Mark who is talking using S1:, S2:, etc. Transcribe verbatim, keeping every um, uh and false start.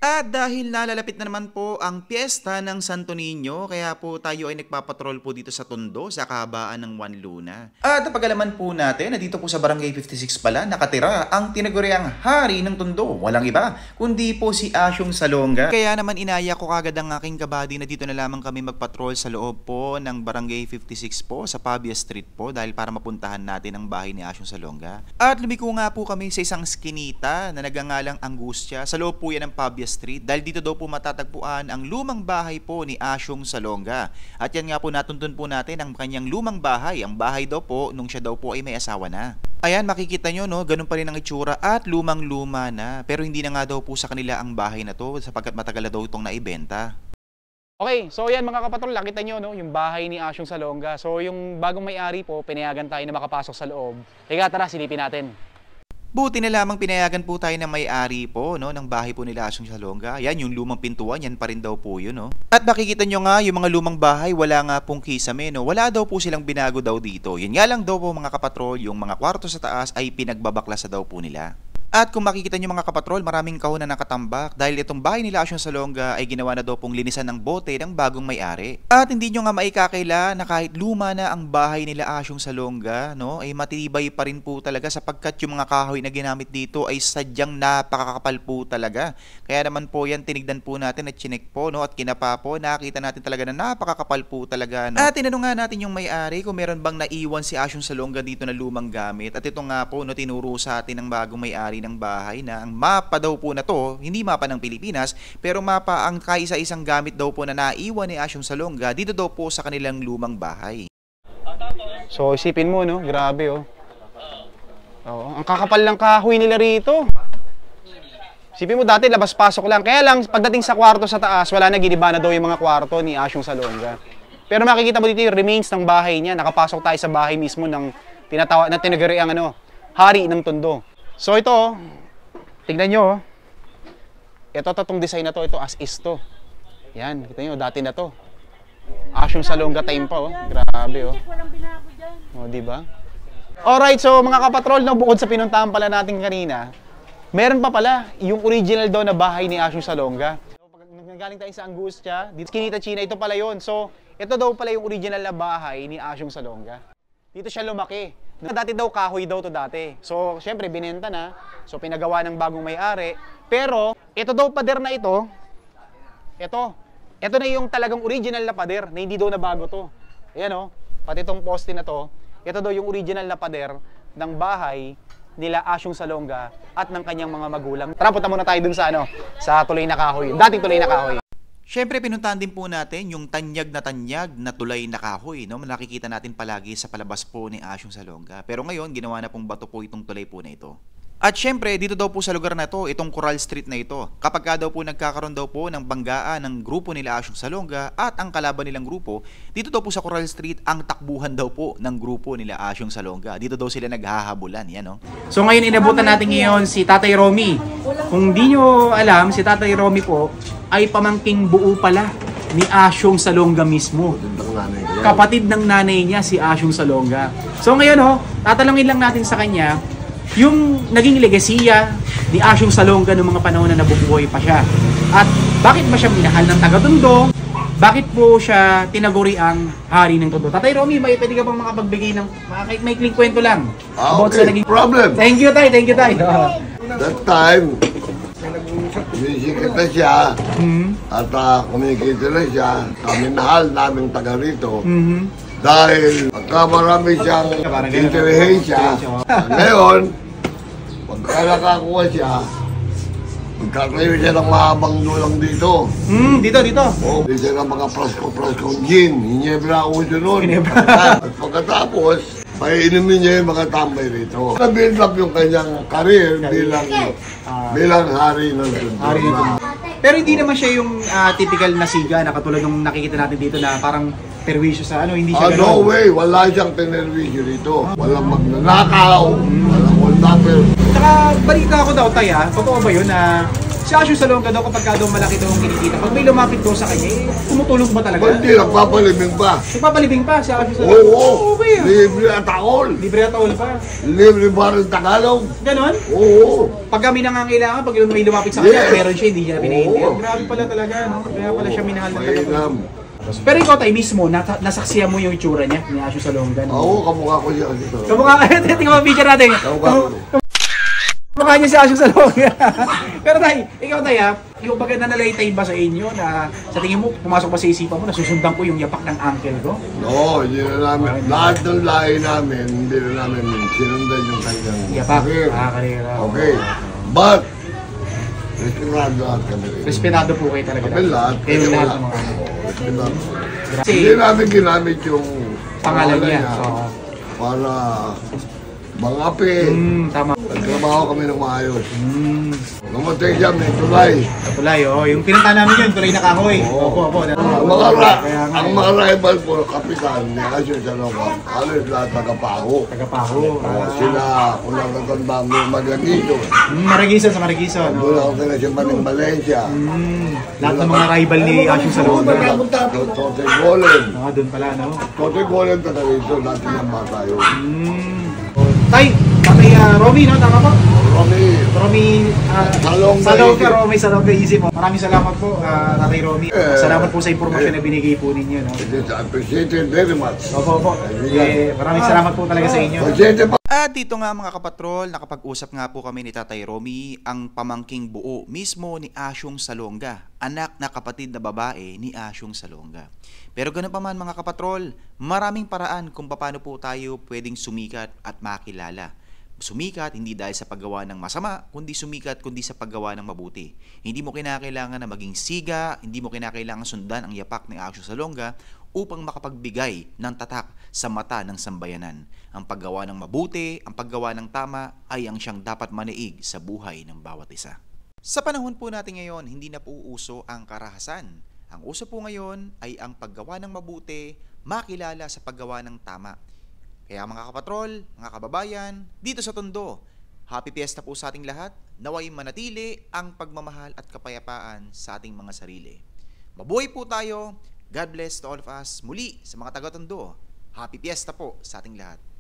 S1: At dahil nalalapit na naman po ang piyesta ng Santo Niño, kaya po tayo ay nagpapatrol po dito sa Tondo sa kahabaan ng Juan Luna. At napag-alaman po natin na dito po sa Barangay fifty-six pala nakatira ang tinaguriang hari ng Tondo. Walang iba, kundi po si Asyong Salonga. Kaya naman inaya ko kagad ang aking kabady na dito na lamang kami magpatrol sa loob po ng Barangay fifty-six po sa Pavia Street po dahil para mapuntahan natin ang bahay ni Asyong Salonga. At lumiko nga po kami sa isang skinita na nagangalang Angustia. Sa loob po yan ng Pavia Street dahil dito daw po matatagpuan ang lumang bahay po ni Asyong Salonga. At yan nga po natuntun po natin ang kanyang lumang bahay. Ang bahay daw po nung siya daw po ay may asawa na. Ayan, makikita nyo, no, ganun pa rin ang itsura at lumang-luma na. Pero hindi na nga daw po sa kanila ang bahay na to sapagkat matagal na daw itong naibenta.
S2: Okay, so yan mga kapatrol, nakita nyo no, yung bahay ni Asyong Salonga. So yung bagong may-ari po, pinayagan tayo na makapasok sa loob. Teka, tara, silipin natin.
S1: Buti na lamang pinayagan po tayo ng may-ari po no, ng bahay po nila Asyong Salonga. Yan, yung lumang pintuan, yan pa rin daw po yun. No? At makikita nyo nga, yung mga lumang bahay, wala nga pong kisame. No? Wala daw po silang binago daw dito. Yan nga lang daw po mga kapatrol, yung mga kwarto sa taas ay pinagbabaklas daw po nila. At kung makikita nyo mga kapatrol, maraming kahon na nakatambak dahil itong bahay nila Asyong Salonga ay ginawa na daw pong linisan ng bote ng bagong may-ari. At hindi nyo nga maikakaila na kahit luma na ang bahay nila Asyong Salonga, no, ay matibay pa rin po talaga sapagkat yung mga kahoy na ginamit dito ay sadyang napakakapal po talaga. Kaya naman po yan, tinignan po natin at chinek po, no, at kinapa po, nakita natin talaga na napakakapal po talaga. No? At tinanong nga natin yung may-ari kung meron bang naiwan si Asyong Salonga dito na lumang gamit. At ito nga po, no, tinuro sa atin ng bagong may-ari ng bahay na ang mapa daw po na to, hindi mapa ng Pilipinas, pero mapa ang kaisa-isang gamit daw po na naiwan ni Asyong Salonga dito daw po sa kanilang lumang bahay.
S2: So isipin mo no, grabe oh. Oo, ang kakapal ng kahoy nila rito. Isipin mo dati labas-pasok lang, kaya lang pagdating sa kwarto sa taas, wala na, giniba na daw yung mga kwarto ni Asyong Salonga. Pero makikita mo dito yung remains ng bahay niya, nakapasok tayo sa bahay mismo ng tinatawag na tinaguriang ano, hari ng Tondo. So ito, tignan nyo, ito tatong design na to, ito as is to. Yan, kita nyo, dati na to. Asyong Salonga time pa, oh. Grabe, oh. O, diba? Alright, so mga kapatrol, no, bukod sa pinuntahan pala natin kanina, meron pa pala yung original daw na bahay ni Asyong Salonga. So, pag nagaling tayo sa Angustia, dito Skinita China, ito pala yon. So, ito daw pala yung original na bahay ni Asyong Salonga. Dito siya lumaki. Dati daw kahoy daw to dati. So, syempre binenta na. So, pinagawa ng bagong may-ari. Pero, ito daw pader na ito. Ito. Ito na yung talagang original na pader na hindi daw na bago to. Ayan o. Pati itong poste na to. Ito daw yung original na pader ng bahay nila Asyong Salonga at ng kanyang mga magulang. Tara, punta muna tayo dun sa ano, sa tulay na kahoy. Dating tulay na kahoy.
S1: Siyempre, pinuntahan din po natin yung tanyag na tanyag na tulay na kahoy, no? Nakikita natin palagi sa palabas po ni Asyong Salonga. Pero ngayon, ginawa na pong bato po itong tulay po na ito. At siyempre, dito daw po sa lugar na ito, itong Coral Street na ito, kapag ka daw po nagkakaroon daw po ng banggaan ng grupo nila Asyong Salonga at ang kalaban nilang grupo, dito daw po sa Coral Street, ang takbuhan daw po ng grupo nila Asyong Salonga. Dito daw sila naghahabulan, yan no?
S2: So ngayon, inabutan natin ngayon si Tatay Romy. Kung di nyo alam, si Tatay Romy po ay pamangking buo pala ni Asyong Salonga mismo. Kapatid ng nanay niya si Asyong Salonga. So ngayon ho, tatalungin lang natin sa kanya yung naging legasiya ni Asyong Salonga noong mga panahon na nabubuhay pa siya. At bakit ba siya minahal ng taga-Tondo? Bakit po siya tinaguri ang hari ng Tondo? Tatay Romy, may pwede ka bang makapagbigay ng kahit may maikling kwento lang?
S3: Ah, okay. Sa naging... Problem.
S2: Thank you, Tay. Thank you, Tay.
S3: That time, Binisikita na siya, mm-hmm. at uh, communicator na siya sa minahal naming taga rito. Mm-hmm. Dahil pagka marami siyang intelihensya, ngayon, pagka nakakuha siya, magkakayo siya ng mahabang lulang dito.
S2: Mm, dito, dito?
S3: Oo, dito siya ng mga prasko-praskong gin. Hinebra ako ito noon. At pagkatapos, may inumin niya yung mga tambay rito. Na-build up yung kanyang career bilang uh, bilang hari ng Tondo. Hari ng Tondo.
S2: Pero hindi naman siya yung uh, typical na siga na katulad ng nakikita natin dito na parang perwisyo sa ano, hindi siya
S3: uh, no way, wala siyang perwisyo dito. Walang magnanakaw, hmm. walang hold-upper.
S2: Saka balita ko daw, Tay, ah, totoo ba yun na Si Asyo Salonga daw kapag ka daw malaki daw ang kinikita, pag may lumapit daw sa kanya, eh, tumutulong ba talaga?
S3: Hindi, nagpapalibing pa.
S2: Nagpapalibing pa si Asyo Salonga?
S3: Oo, oo.
S2: Okay.
S3: Libre at akol.
S2: Libre at all pa.
S3: Libre ba rin Tagalog?
S2: Ganon?
S3: Oo.
S2: Pag kami nangangailangan, pag may lumapit sa kanya,
S3: Yes.
S2: meron siya, hindi niya pinaintindihan.
S3: Oo.
S2: Grabe pala talaga, no? Kaya pala siya minahal na talaga.
S3: Mainam.
S2: Pero ikaw tayo mismo, nata- nasaksihan mo yung itsura niya, ni Asyo Salonga. No?
S3: Oo, kamukha ko siya dito.
S2: Kamukha ka, tingnan mo picture natin.
S3: Kamukha ko.
S2: Kamukha niya si Asyo Salonga. Pero tayo, ikaw tayo, yung baga nanalaitay ba sa inyo na sa tingin mo, pumasok ba sa isipan mo, nasusundan ko yung yapak ng uncle ko?
S3: Oo, hindi na namin. Lahat ng lahi namin, hindi na namin sinundan yung kanyang
S2: Yapak?
S3: karir.
S2: Ah, karera.
S3: Okay. But, respetado lahat kami rin.
S2: Respetado po kayo talaga.
S3: Kami lahat.
S2: Kayo
S3: kami
S2: lahat
S3: lahat.
S2: ng mga ano.
S3: Oo, respetado.
S2: Kasi,
S3: Hindi namin ginamit yung
S2: pangalan niya. Oo.
S3: para mangapi.
S2: Hmm, tama.
S3: Nagtrabaho kami ng maayos.
S2: Hmm.
S3: Namatay siya, may tulay.
S2: Tulay, oh. Yung pinunta namin yun, tulay na kahoy.
S3: Oo.
S2: Opo, opo.
S3: Ang mga, ra-
S2: Kaya nga,
S3: ang mga rival po, kapitan ni Asyo Salonga, halos lahat tagapaho.
S2: tagapaho.
S3: Oh,
S2: Ah.
S3: sila, kung nakatanda mo, Magagito.
S2: Hmm, Maragison sa Maragison.
S3: Doon
S2: No?
S3: ako kina si Maning Valencia.
S2: Hmm. Lahat ng mga rival ni Asyo Salonga.
S3: Tote Golem.
S2: Ah, doon pala, no?
S3: Tote Golem talaga ito, lahat ng mga tayo.
S2: Hmm. Tay, Tatay uh, Romy, no? Tama po?
S3: Romy,
S2: Romy, uh,
S3: Salonga
S2: Salonga,
S3: Isip.
S2: Romy, Salonga Isip. Maraming salamat po, uh, Tatay Romy.
S3: Eh,
S2: Salamat po sa impormasyon na binigay po ninyo, no?
S3: it is appreciated very much.
S2: Opo, opo. Eh, maraming salamat po talaga sa inyo.
S3: Pasensya pa.
S1: At dito nga mga kapatrol, nakapag-usap nga po kami ni Tatay Romy, ang pamangking buo mismo ni Asyong Salonga, anak na kapatid na babae ni Asyong Salonga. Pero ganoon pa man mga kapatrol, maraming paraan kung paano po tayo pwedeng sumikat at makilala. Sumikat hindi dahil sa paggawa ng masama, kundi sumikat kundi sa paggawa ng mabuti. Hindi mo kinakailangan na maging siga, hindi mo kinakailangan sundan ang yapak ni Asyong Salonga upang makapagbigay ng tatak sa mata ng sambayanan. Ang paggawa ng mabuti, ang paggawa ng tama ay ang siyang dapat maniig sa buhay ng bawat isa. Sa panahon po natin ngayon, hindi na po uso ang karahasan. Ang uso po ngayon ay ang paggawa ng mabuti, makilala sa paggawa ng tama. Kaya mga kapatrol, mga kababayan, dito sa Tondo, happy fiesta po sa ating lahat. Naway manatili ang pagmamahal at kapayapaan sa ating mga sarili. Mabuhay po tayo. God bless to all of us. Muli sa mga taga-Tondo, happy fiesta po sa ating lahat.